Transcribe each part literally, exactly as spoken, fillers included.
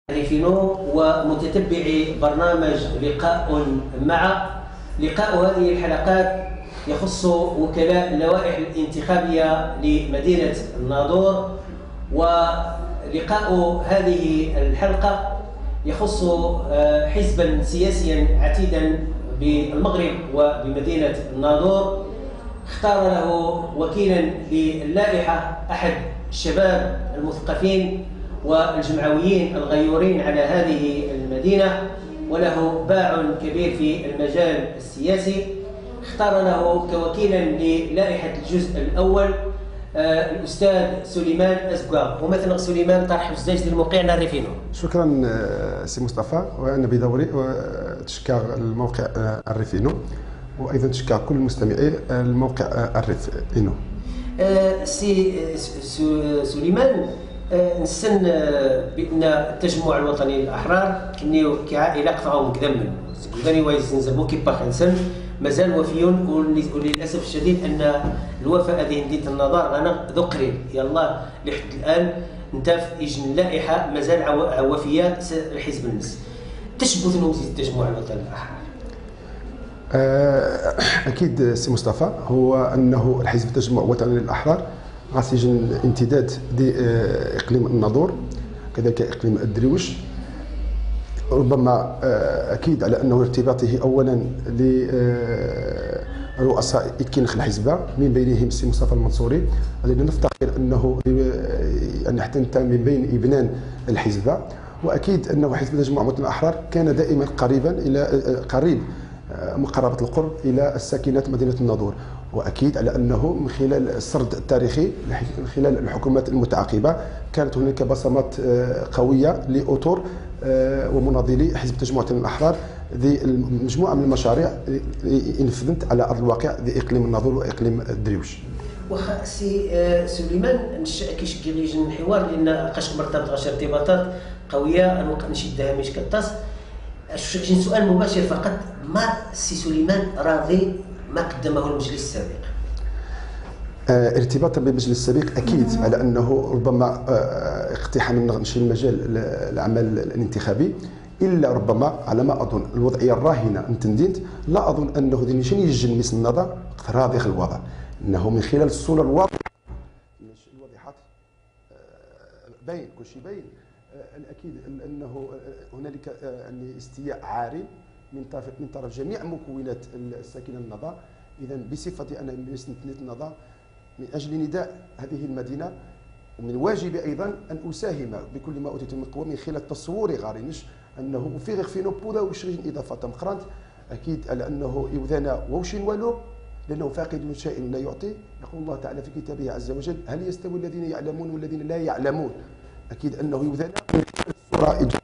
ريفينو ومتتبعي برنامج لقاء مع لقاء هذه الحلقات يخص وكلاء اللوائح الانتخابية لمدينة الناظور، ولقاء هذه الحلقة يخص حزبا سياسيا عتيدا بالمغرب وبمدينة الناظور اختار له وكيلا للائحة أحد الشباب المثقفين والجمعويين الغيورين على هذه المدينة وله باع كبير في المجال السياسي. اختار له كوكيلا للائحة الجزء الأول آه الأستاذ سليمان أزكوا. ومثلا سليمان طرح بزاف ديال موقعنا الريفينو. شكرا سي مصطفى، وأنا بدوري تشكر الموقع الريفينو وأيضا تشكر كل مستمعي الموقع الريفينو. آه سي سليمان، أه نسن بان التجمع الوطني للاحرار كنيو كعائله قطعوا مقدما كاني وايز نزبو كي باخ نسن مازال وفيون، وللاسف الشديد ان الوفاء هذه نديت النظر انا ذو قريب يلا لحد الان انت في اجن اللائحه مازال وفيه حزب الناس. تشبث نوزي التجمع الوطني للاحرار؟ اكيد سي مصطفى، هو انه الحزب التجمع الوطني للاحرار غاسيجن امتداد اقليم الناظور كذلك اقليم الدريوش، ربما اكيد على انه ارتباطه اولا لرؤساء كنخ الحزب من بينهم السي مصطفى المنصوري الذي نفتخر انه يعني حتى انت من بين ابنان الحزب، واكيد انه حزب التجمع الوطني للاحرار كان دائما قريبا الى قريب مقربة القرب إلى الساكنات مدينة الناظور، وأكيد على أنه من خلال السرد التاريخي من خلال الحكومات المتعاقبة كانت هناك بصمات قوية لأطر ومناضلي حزب التجمع الوطني للأحرار ذي مجموعة من المشاريع نفذت على أرض الواقع ذي إقليم الناظور وإقليم الدريوش. واخا سي سليمان كيش كيجي الحوار لان لقاش مرتبط غاش ارتباطات قويه نبقى نشدها مش كطاس. سؤال مباشر فقط، ما سي سليمان راضي ما قدمه المجلس السابق؟ آه ارتباطا بالمجلس السابق اكيد على انه ربما آه اقتحام نشي المجال العمل الانتخابي، الا ربما على ما اظن الوضعيه الراهنه نتندينت لا اظن انه ذي نشي يجن مثل النظر راضي الوضع، انه من خلال الصوره الواضحه الواضحات آه باين كل شيء باين. الاكيد انه هنالك يعني استياء عاري من طرف من طرف جميع مكونات الساكنه النظر. اذا بصفتي انا من مدينه النظر من اجل نداء هذه المدينه، ومن واجبي ايضا ان اساهم بكل ما اوتيت من قوه من خلال تصوري غارينش انه في غير فينو بودا وشرين اضافه مقرنت اكيد على انه يوذانا ووشين والو لانه فاقد شيء لا يعطي. يقول الله تعالى في كتابه عز وجل: هل يستوي الذين يعلمون والذين لا يعلمون؟ اكيد انه يوذانا الصوره ايجابيه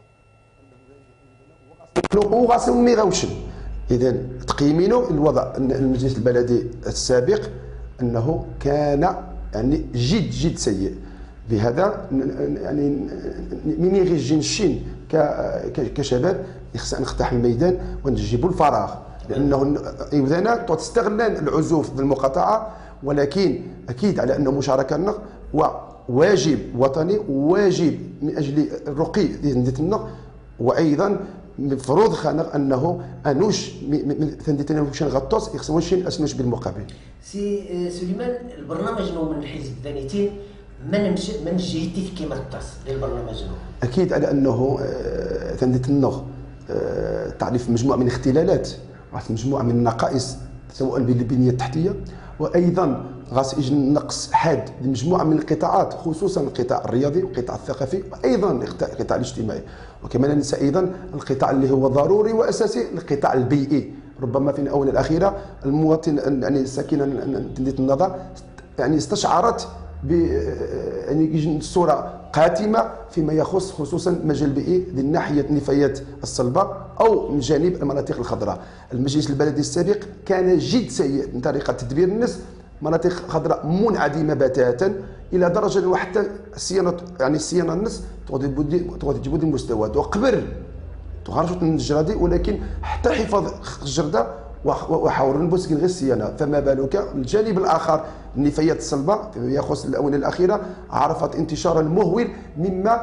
وغاسل مي غاوشن. اذا تقييمينو الوضع المجلس البلدي السابق انه كان يعني جد جد سيء. بهذا يعني من يغي الجنشين كشباب خصنا نقتحم الميدان ونجيبوا الفراغ، لانه يوذانا تستغلان العزوف بالمقاطعه، ولكن اكيد على انه مشاركه وواجب وطني وواجب من اجل الرقي ديالنا، وايضا مفروض خانق انه انوش ثنديتنا وشن غطوس يخصوشين اسنوش بالمقابل. سي سليمان، البرنامج نو من الحزب ذانيتين من من جهتي كيما الطاس للبرنامج نو؟ اكيد على انه ثنديتنا تعرف مجموعه من الاختلالات، مجموعه من النقائص سواء بالبنيه التحتيه، وايضا غاس يجي نقص حاد لمجموعه من القطاعات خصوصا القطاع الرياضي والقطاع الثقافي وايضا القطاع الاجتماعي، وكما لا ننسى ايضا القطاع اللي هو ضروري واساسي القطاع البيئي. ربما في الاونه الاخيره المواطن يعني ساكنه مدينه النظر يعني استشعرت ب يعني صوره قاتمه فيما يخص خصوصا المجال البيئي من ناحيه النفايات الصلبه او من جانب المناطق الخضراء. المجلس البلدي السابق كان جد سيء من طريقه تدبير الناس، مناطق خضراء منعدمه بتاتا الى درجه وحتى الصيانه يعني الصيانه الناس تغادي تجبد المستوى وقبل تخرجوا من الجرادي، ولكن حتى حفاظ الجرده وحاول نبوس غير الصيانه، فما بالك الجانب الاخر النفايات الصلبه فيما يخص الاونه الاخيره عرفت انتشارا مهول مما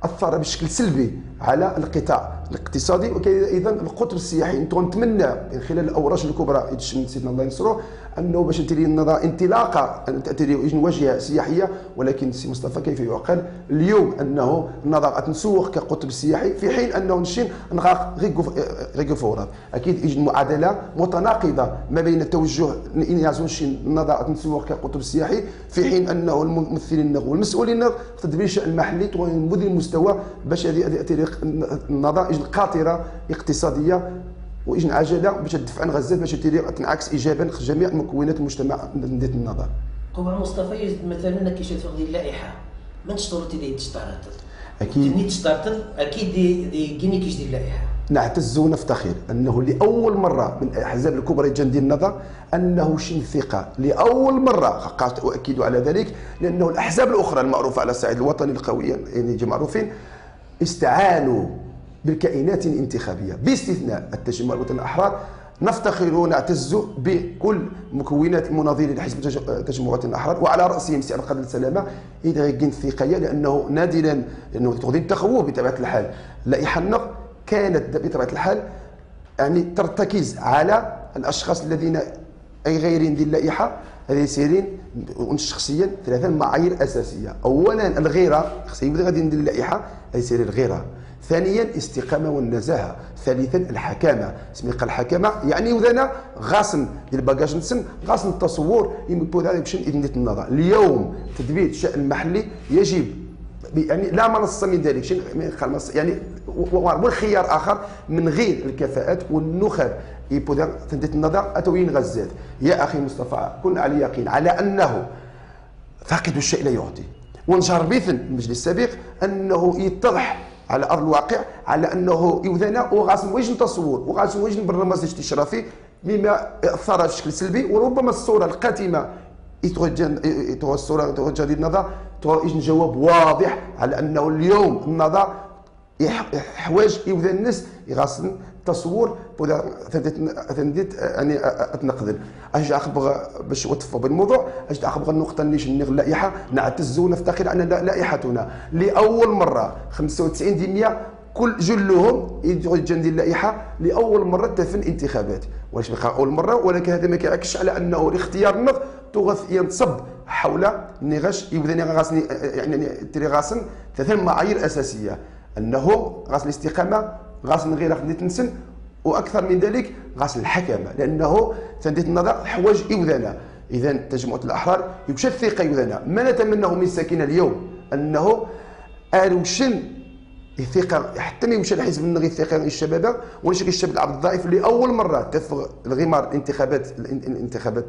اثر بشكل سلبي على القطاع الاقتصادي وكذلك ايضا القطب السياحي. نتمنى من خلال الاوراش الكبرى يتشمل سيدنا الله ينصروه انه باش تري النظره انطلاقه ان تاتي واجهه سياحيه. ولكن سي مصطفى كيف يعقل اليوم انه النظره تنسوق كقطب سياحي في حين انه نشين نغاق غير فورات؟ اكيد يجد معادله متناقضه ما بين التوجه ان يعزونشين النظره تنسوق كقطب سياحي في حين انه الممثلين والمسؤولين تدبير الشان المحلي تنبذ المستوى باش هذه النظره يجد قاطره اقتصاديه وإجن عجله باش تدفع عن غزه باش تنعكس ايجابا جميع مكونات المجتمع ذات النظر. طبعا مصطفى مثلا كي شفت هذه اللائحه من الشروط اللي تشترط اكيد كي تشترط اكيد دي دي كيني كيش دير اللائحه. نعتز ونفتخر انه لاول مره من الاحزاب الكبرى جان ديال النظر انه شن ثقه لاول مره اؤكد على ذلك لانه الاحزاب الاخرى المعروفه على الصعيد الوطني القويه يعني معروفين استعانوا بالكائنات الانتخابيه باستثناء التجمع الوطني الاحرار. نفتخر ونعتز بكل مكونات المناضلين لحزب التجمع الوطني الاحرار وعلى راسهم سي عبد القادر السلامه اذا كاين الثقيه لانه نادرا لانه تغذي التخوف بطبيعه الحال. اللائحه النقد كانت بطبيعه الحال يعني ترتكز على الاشخاص الذين اي غيرين ديال اللائحه هذه سيرين شخصيا ثلاثه معايير اساسيه. اولا الغيره خصها يبدا غادي ندير اللائحه هذه سيرين الغيره. ثانيا الاستقامه والنزاهه. ثالثا الحكامه. سميقه الحكامه يعني وذانا غاصن ديال الباكاج نسن غاصن التصور يمكن هذا باش اذن النظر. اليوم تدبير الشان المحلي يجب يعني لا منصه من ذلك شيء يعني والخيار اخر من غير الكفاءات والنخب يبدا تنديت النظر اتوين غزات. يا اخي مصطفى كن على يقين على انه فاقد الشيء لا يعطي. ونجر بيثن المجلس السابق انه يتضح على ارض الواقع على انه يوذنا وغاسم وجه تصور وغاسم وجه برنامج الاستشرافي مما اثر بشكل سلبي. وربما الصوره القاتمه يتوجه الصوره يتوجه للنظر يجي جواب واضح على انه اليوم النظر حوايج يوذا الناس يغاسن تصور ثنديت يعني اتنقذن. اش اخبغ باش وتفوا بالموضوع اش اخبغ النقطه اللي شني اللائحه نعتز ونفتخر ان لائحتنا لاول مره خمسة وتسعين بالمئة كل جلهم يجن ديال اللائحه لاول مره تفن انتخابات. واش بقى اول مره ولكن هذا ما كيعكسش على انه الاختيار النظ تغث ينصب حول النقاش يبدا غاسني يعني تري غاسن ثلاث معايير اساسيه انه غاسن الاستقامه غاسن غير خديت تنسن واكثر من ذلك غاسن الحكمه لانه تنديت النظر حوايج يوذانا. اذا تجمع الاحرار يمشى الثقه يوذانا. ما نتمناه من الساكنه اليوم انه اروشن الثقه حتى ما يمشى الحزب من غير الثقه الشباب ونشكي الشاب العبد الضعيف لاول مره تفغ الغمار الانتخابات الانتخابات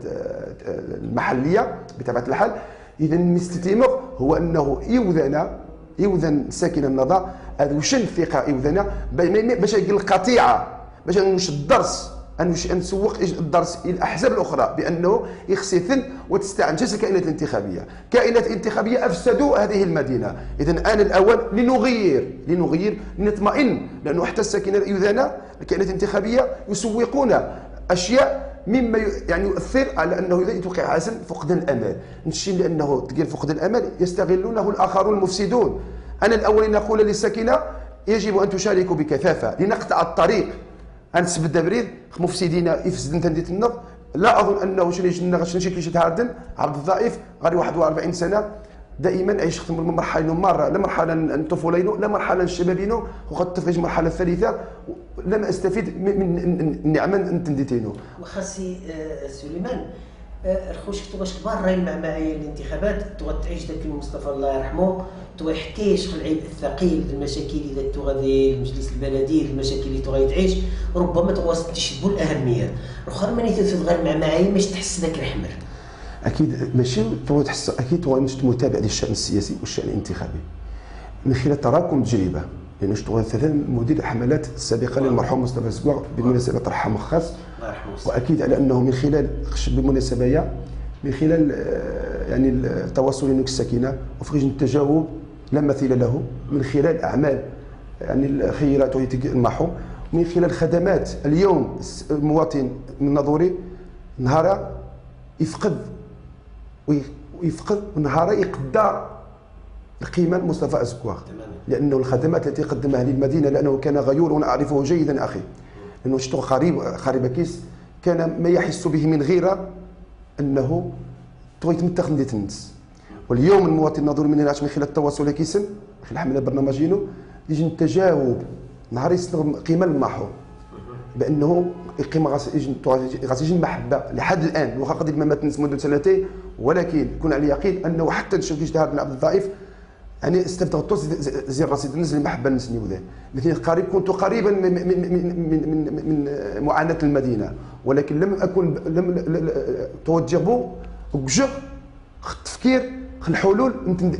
المحليه بطبيعه الحال. اذا المستتمر هو انه يوذنا يوذن ساكن النظر هذا وشن الثقه يوذنا باش يلقى القطيعه باش نمشي الدرس ان نسوق الدرس الى الاحزاب الاخرى بانه يخسثن وتستعن جالس الكائنات الانتخابيه. كائنات انتخابيه افسدوا هذه المدينه. اذا الان الاول لنغير لنغير لنطمئن لانه حتى الساكنه يوذانا الكائنات الانتخابيه يسوقون اشياء مما يعني يؤثر على انه يتوقع حسن فقدان الامل. نشي لانه تلقى فقدان الامل يستغلونه الاخرون المفسدون. انا الاول نقول للساكنه يجب ان تشاركوا بكثافه لنقطع الطريق. غنسبد بريد مفسدين يفسدن تنديت النظ. لا اظن انه شنو يجينا شنو كيش تهاردن عبد الضعيف غير واحد وأربعين سنه دائما عيش خدم المرحله مره لا مرحله الطفولين لا مرحله الشبابين وقد تفرج المرحله الثالثه لم استفيد من النعمه تنديتينو. وخاصي سليمان الخوش كتباش كبار راهي مع معايير الانتخابات تعيش ذاك المصطفى الله يرحمه توحكيش في العبء الثقيل المشاكل اللي تغادي المجلس البلدي المشاكل اللي تغادي تعيش ربما تواصلتش بالاهميه الاخرى ماني تتغير مع معايير باش تحس ذاك الحمر. اكيد ماشي تو تحس اكيد تو متابع للشان السياسي والشان الانتخابي من خلال تراكم تجربه لانه اشتغل ثلاث مدير الحملات السابقه للمرحوم مصطفى زكوار بالمناسبه ترحم خاص واكيد على انه من خلال بالمناسبه من خلال يعني التواصل مع الساكنه وفرج التجاوب لا مثيل له من خلال اعمال يعني الخيرات ويتمحوا من خلال خدمات. اليوم المواطن النظوري نهار يفقد ويفقد ونهار يقدر القيمه مصطفى أزكوار، لانه الخدمات التي قدمها للمدينه، لانه كان غيور وانا اعرفه جيدا اخي، لانه شتو خريب خريب كيس كان ما يحس به من غيره انه تويت متخ نديت الناس. واليوم المواطن نظر من من خلال التواصل كيسن من خلال حمله برنامجينو يجي التجاوب نهار يسلم قيمه المحو بانه القيمه غاس يجي المحبه لحد الان، واخا قد ما مات منذ سنتين، ولكن كون على يقين انه حتى نشوف كيش دار بن عبد الضعيف يعني استفدت غطوس زي راسي نزل المحبه نسني وذا مثل قريب كنت قريبا من من من من, من معاناه المدينه، ولكن لم اكن لم توجه بو وجه التفكير الحلول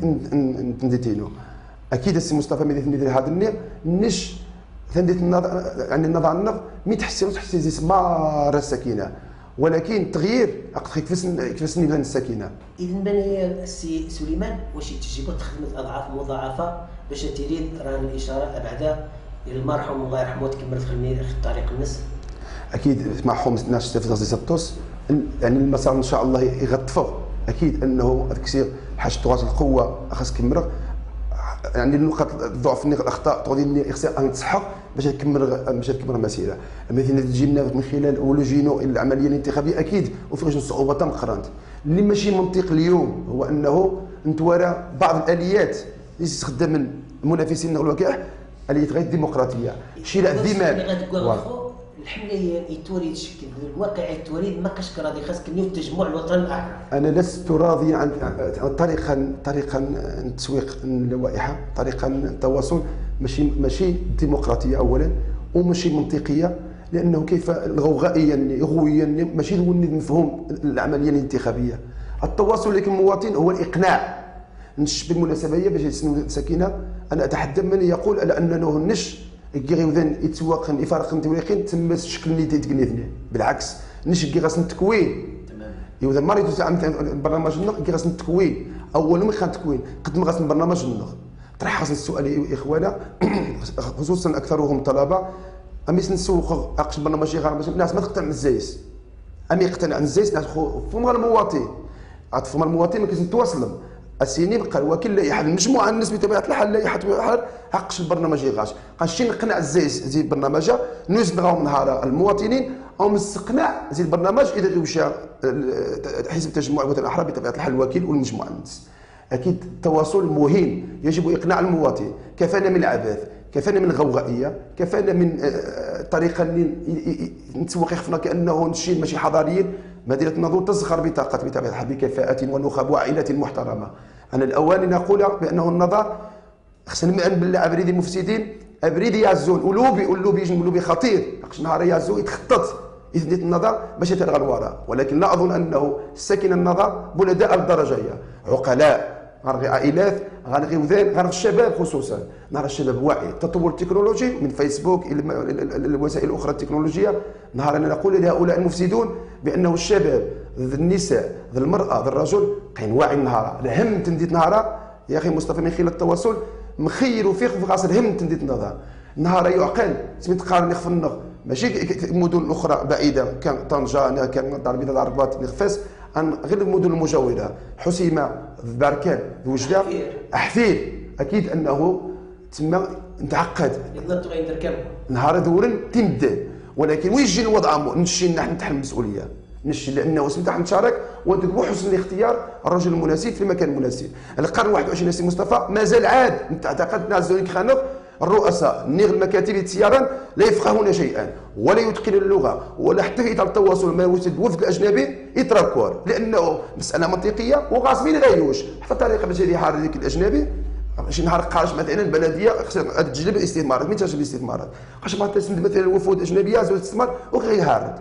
نديتينو. اكيد السي مصطفى ملي ثندير هذا النير نش ثنديت النظر يعني النظر النظر مي تحسي تحسي زي سمار السكينه، ولكن التغيير كيفاش كيفاش نبان السكينه. اذا بان لي السي سليمان واش تجربه تخدمت اضعاف مضاعفه باش تريد ران الاشاره ابعدا المرحوم الله يرحمه تكمل في طريق الناس. اكيد معهم ناس استفدوا زي سطوس يعني المسار ان شاء الله يغطفوا. اكيد انه الكثير حاجه تواصل القوه خاص كمرة يعني النقط الضعف الاخطاء تغادي يخصها ان تصحى باش تكمل باش تكمل المسيره. مثلا تجينا من خلال اولوجينو العمليه الانتخابيه اكيد وفي صعوبه مقرنت اللي ماشي منطق اليوم هو انه نتوارى بعض الاليات اللي تستخدم المنافسين الوكاع اليات غير ديمقراطيه شيء لا دماغ الحمله يتوري تشكل الواقع يتوري ما كاش راضي خاص كنيو التجمع الوطني الاحرار. انا لست راضيا عن طريقه طريقه التسويق اللوائح، طريقه التواصل ماشي ماشي ديمقراطيه اولا وماشي منطقيه، لانه كيف الغوغائيا يغويا ماشي هو المفهوم العمليه الانتخابيه. التواصل لك المواطن هو الاقناع. نش بالمناسبه هي باش يسنو سكينه انا اتحدى من يقول على انه نش كي غيوذن يتسوق يفارق نتويقين تم الشكل اللي تيتقنيتني، بالعكس نش كي غاس نتكوين تمام يوذا مريض عام البرنامج النغ كي غاس نتكوين اول ما خان تكوين قد ما غاس البرنامج النغ طرح خاص السؤال يا اخوانا خصوصا اكثرهم طلبه اميس نسوق اقش برنامج غير الناس ما تقتنع الزايس امي يقتنع الزايس ناس فما المواطن عطفهم المواطن ما كاينش نتواصلهم السيني بقى الوكيل لائحه المجموعه الناس بطبيعه الحال لائحه الحال حقش البرنامج غاش قاشين نقنع الزايس زي البرنامج نوز نغاو نهار المواطنين او مستقنع زي البرنامج اذا مشى حزب التجمع الوطني الاحرار بطبيعه الحال الوكيل والمجموعه الناس. اكيد التواصل مهم، يجب اقناع المواطن. كفانا من العبث، كفانا من الغوغائيه، كفانا من طريقه نتسوق يخفنا كانه نشيد ماشي حضاريين. مدينه الناظور تزخر بطاقه بطبيعه الحال بكفاءه ونخب وعائله محترمه. انا الاوان نقول بانه النظر خصنا نمعن بالله ابريدي مفسدين ابريدي يعزون ولوبي ولوبي يجي لوبي خطير خص نهار يعزو يتخطط يثبت النظر باش يتلغى الوراء، ولكن لا اظن انه ساكن النظر بلداء الدرجه هي عقلاء غير عائلات غير وذان غير الشباب خصوصا نهار الشباب واعي. التطور التكنولوجي من فيسبوك الى الوسائل الاخرى التكنولوجيه نهار انا نقول لهؤلاء المفسدون بانه الشباب ذي النساء ذي المراه ذي الرجل كاين واعي النهار الهم تنديت نهار يا اخي مصطفى من خلال التواصل مخير فيق في غاص الهم تنديت نهار نهار يعقل سميت قارن يخف النغ ماشي المدن الاخرى بعيده كان طنجه كان دار البيضاء الرباط نخفاس غير المدن المجاوره حسيمه بركان وجده احفير اكيد انه تما نتعقد نهار ذورن تمد، ولكن وين يجي الوضع نمشي نحن نتحمل المسؤوليه نمشي لانه سميتها نتشارك ونديروا حسن الاختيار الرجل المناسب في المكان المناسب. القرن واحد وعشرين سي مصطفى مازال عاد نعتقد ناس زونيك خانق الرؤساء نيغ المكاتب التيارا لا يفقهون شيئا ولا يتقنون اللغه ولا حتى في اطار التواصل ما وجد الوفد الاجنبي يتركور لانه مساله منطقيه وغاصبين يغيروش حتى الطريقه باش يحارب ذاك الاجنبي شي نهار قارش مثلا البلديه خصها تجلب الاستثمارات مين تجلب الاستثمارات واش ما تسند مثلا وفود اجنبيه زوج الاستثمار وغيهارد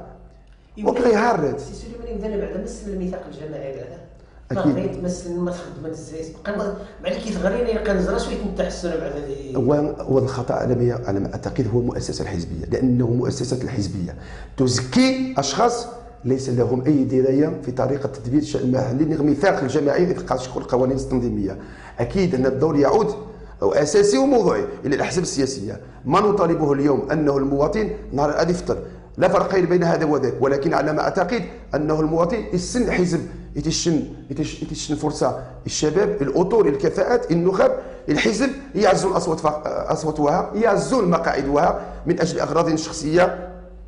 وغيهارد سي سليمان يبدا بعدا مثل الميثاق الجماعي بعدا اكيد ما تمثل ما تخدم الزايس بقى مع اللي كيتغرينا يلقى نزره شويه التحسن بعدا هو هو الخطا على على ما اعتقد هو المؤسسه الحزبيه لانه مؤسسه الحزبيه تزكي اشخاص ليس لهم اي درايه في طريقه تدبير الشان المحلي الميثاق الجماعي في القوانين التنظيميه. اكيد ان الدور يعود او اساسي وموضوعي الى الاحزاب السياسيه. ما نطالبه اليوم انه المواطن نهار غادي يفطر لا فرق بين هذا وذاك، ولكن على ما اعتقد انه المواطن يسن حزب يتشن يتشن فرصه الشباب الاطر الكفاءات النخب الحزب يعزوا الاصوات اصواتها يعزوا مقاعدها من اجل اغراض شخصيه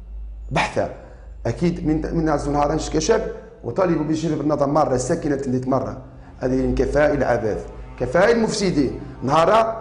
بحته. اكيد من من نعزوا نهارا كشاب وطالبوا بجانب النظام مره ساكنه تنديت مره هذه كفاء العباث كفاء المفسدين نهارا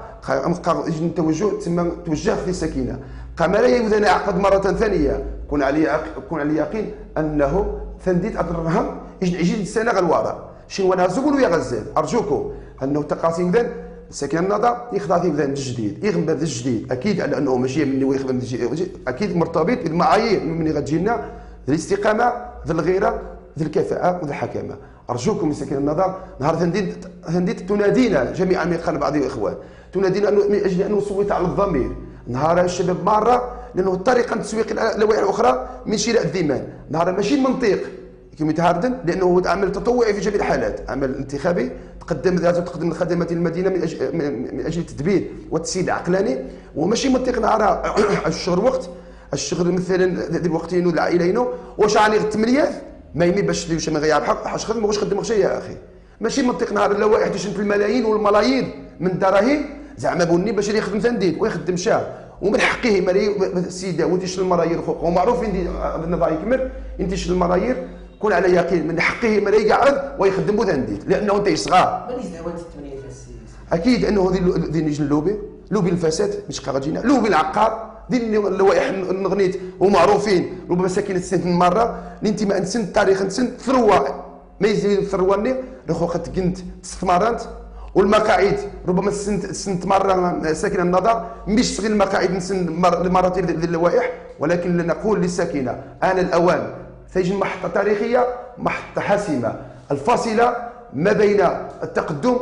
يجي التوجه تسمى توجه في سكينه قام لا يوذن عقد مره ثانيه كون علي كون على يقين انه ثنديت الرهن يجي يجي السنه غلواره شنو انا زقول ويا غزال ارجوكم انه تقاسيم ذن ساكن النظام يخضع في ذن الجديد يغنب هذا الجديد اكيد على انه ماشي من يخدم اكيد مرتبط بالمعايير من غتجينا الاستقامه ذي الغيره ذي الكفاءه وذي الحكامه. ارجوكم مساكين النظام نهار ثنديت ثنديت تنادينا جميعا من قلب بعض الاخوان تنادينا من اجل ان نصوت على الضمير نهار الشباب مره لانه الطريقه لتسويق اللوائح الاخرى من شراء الذمام نهار ماشي المنطق كما يتهاردن لانه عمل تطوعي في جميع الحالات عمل انتخابي تقدم تقدم لخدمات المدينه من اجل من اجل التدبير والتسييد العقلاني وماشي منطق نهار الشغل وقت الشغل مثلا ذي الوقتين والعائلين واش راني الثمانيات ما يمي باش تدير شي غير بحق حاش خدم واش خدم شي يا اخي ماشي منطق نهار اللوائح تشن في الملايين والملايين من الدراهم زعما بني باش يخدم ثنديد ويخدم شهر ومن حقه مالي السيده وانت المرايير ومعروف عندي النظام يكمل انت المرايير كون على يقين من حقه مالي يقعد ويخدم بوثنديد لانه انت صغار ماني زعما الثمانيه تاع السيد اكيد انه هذه ذي نجي اللوبي لوبي الفساد مش قاعدين لوبي العقار ذي اللوائح النغنيت ومعروفين ربما ساكنه سنه مره الانتماء نسن تاريخ نسن ثروه ما يزيد الثروه رخو خد كنت استثمارات والمقاعد ربما سنت سنت مره ساكنه النظر مش صغير المقاعد نسن المراتب ذي اللوائح ولكن نقول للساكنه آن الاوان تجي محطه تاريخيه محطه حاسمه الفاصله ما بين التقدم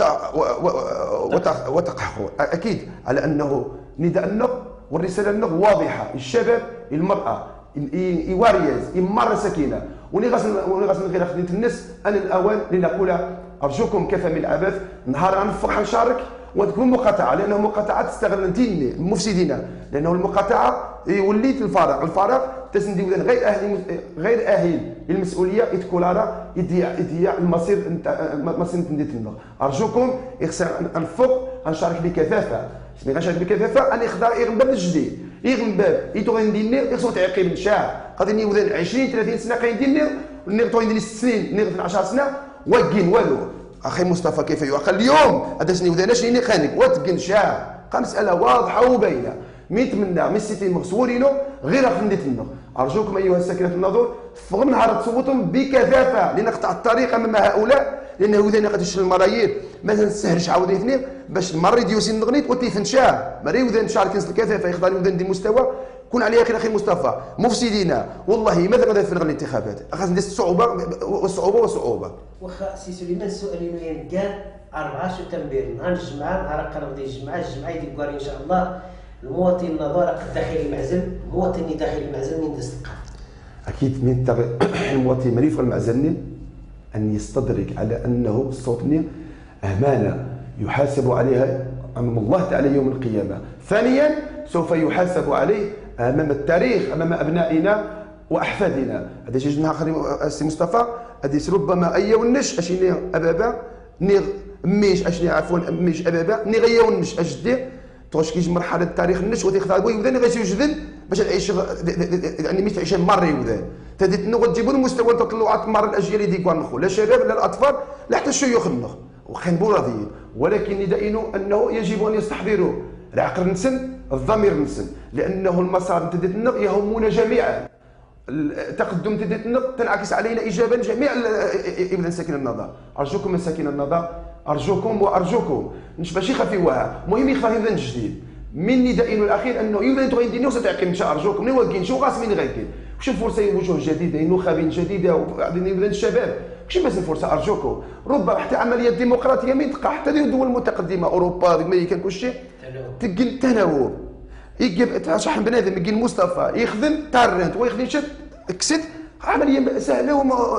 والتقحر اكيد على انه نداء النغ والرساله النغ واضحه الشباب المراه يواريز يمر سكينه وني غاسل وني غاسل غير خدمه الناس انا الاوان لنقول ارجوكم كفى من العبث نهار نفخ حنشارك وتكون مقاطعه لانه مقاطعه تستغل المفسدين لانه المقاطعه وليت الفراغ الفراغ تسندي غير اهل غير اهل للمسؤوليه يتكولارا يضيع يضيع المصير مصير نديت لنا ارجوكم يخص نفوق نشارك بكثافه ملي غنشارك بكثافه انا يخضع يغنباب الجديد يغنباب يتو غندير يخصو تعقيب نشاع غادي نيوذن عشرين ثلاثين سنه غندير نير تو غندير ست سنين نير عشر سنه واكين والو اخي مصطفى كيف يعقل اليوم هذا شنو ودانا شنو خانك وتقن شاع مساله واضحه وبينه ميتمنى من السيتين مغسولينو غير خنديت لنا ارجوكم ايها الساكنه النظر فغم نهار تصوتوا بكثافه لنقطع الطريق امام هؤلاء لانه اذا قد يشري المرايير ما نسهلش عاود اثنين باش المر يديوسي النغنيت وتيفن شاه مري وذا نشارك الكثافه يخضر وذا ندير مستوى كون عليا اخي مصطفى مفسدين والله ماذا غادي في الانتخابات خاص ندير الصعوبه والصعوبه والصعوبه واخا سي سليمان السؤال اللي كان أربعة سبتمبر نهار الجمعه نهار قرب ديال الجمعه الجمعه يدير ان شاء الله المواطن النظاره داخل المعزل المواطن داخل المعزل من دستقه اكيد من المواطن مريف المعزل ان يستدرك على انه الصوت امانه يحاسب عليها امام الله تعالى يوم القيامه. ثانيا سوف يحاسب عليه امام التاريخ امام ابنائنا واحفادنا. هذا شي جنها اخر السي مصطفى هذه ربما اي ونش اشني ابابا ني ميش اشني عفوا ميش ابابا ني غيا ونش اجدي توش كيجي مرحله التاريخ النش ودي خطا وي وذاني غيجي يوجدن باش تعيش يعني ميت عيشه مري وذان تدي تنو تجيبوا المستوى تطلعات مر الاجيال اللي ديكوا نخو لا شباب لا الاطفال لا حتى الشيوخ نخ وخنبوا راضيين ولكن ندائنوا انه يجب ان يستحضروا العقل نسن الضمير نسن لانه المسار تدي النغ يهمنا جميعا التقدم تدي النغ تنعكس علينا ايجابا جميع ابن ساكن النظر. ارجوكم من ساكن النظر ارجوكم وارجوكم مش باش يخفيوها المهم يخفي ذا جديد من ندائنا الاخير انه يبدا انتم غادي نديروا تعقيم ان شاء ارجوكم ني واقين شو غاسمين غاكين واش الفرصه وجوه جديده نخب جديده وغادي يبدا الشباب ماشي بس الفرصه ارجوكم ربما حتى عمليات ديمقراطيه منطقه حتى الدول المتقدمه اوروبا امريكا كلشي تلقى التناوب يجيب شحن بنادم يجي مصطفى يخدم تارنت ويخدم شد كسد عمليه سهله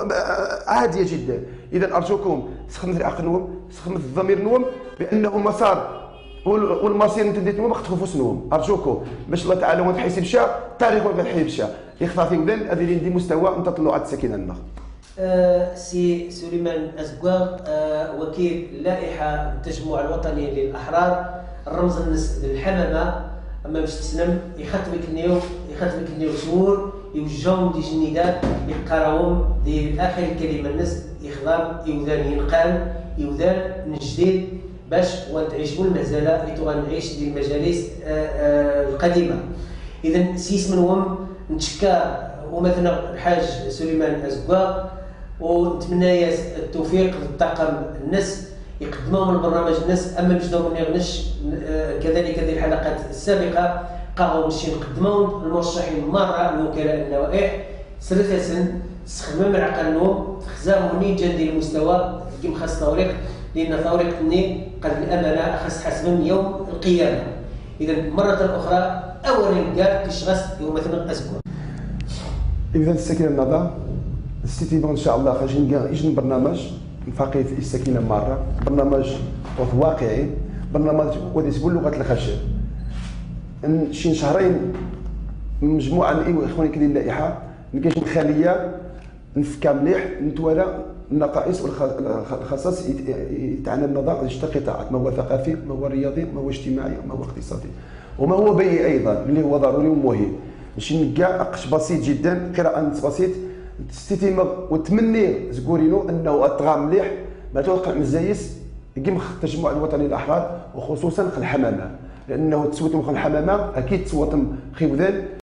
وعاديه جدا. اذا ارجوكم استخدموا العقل نوم استخدموا الضمير نوم بانه مسار والمصير انت ديتو ما تخطفوا سنوم ارجوكم باش الله تعالى وين تحيسب شا التاريخ وين غيحيب شا يخفى في ودن هذه اللي ندي مستوى من تطلعات السكينه النخ. آه، سي سليمان أزكواغ، آه، وكيل اللائحة التجمع الوطني للأحرار، الرمز النس للحمامة. أما باش تسلم يخاطبك النيو يخاطبك النيو سمور يوجههم دي جنيدات يقراوهم دي آخر كلمة النس يخضم يوذان ينقام يوذان من جديد باش وتعيش المزالة اللي نعيش دي المجالس آه، آه، القديمة. إذا سيس منهم نتشكى ومثلا الحاج سليمان أزكواغ، ونتمنى التوفيق للطاقم النس يقدموا من البرنامج النس. اما باش دو نغنش كذلك هذه الحلقات السابقه قاعوا باش نقدموا المرشحين مره الوكلاء اللوائح ثلاثه استخدموا من عقلهم خزامهم جدي المستوى كيما خاص توريق، لان توريق الني قد الامانه خاص حسب يوم القيامه. اذا مره اخرى اولا قال كشغس يوم مثلا اسبوع. اذا السكينه النظام استيتيبون ان شاء الله خاجي نلقى يجن برنامج نفاقيت السكينه مره برنامج واقعي، برنامج وديس بلغه الخشب. شي شهرين مجموعه من الاخوان كاين اللائحه نلقاش مخاليه نفكا مليح نتوالى النقائص والخصائص يتعنى النظام شتى قطاعات، ما هو ثقافي، ما هو رياضي، ما هو اجتماعي، ما هو اقتصادي، وما هو بيئي ايضا اللي هو ضروري ومهم. ماشي نلقى اقش بسيط جدا قراءه بسيط تستيتيم وتمني زكورينو انه اطغى مليح ما توقع مزايس كيما التجمع الوطني للاحرار وخصوصا الحمامه، لانه تصويت الحمامه اكيد تصوت خيوذان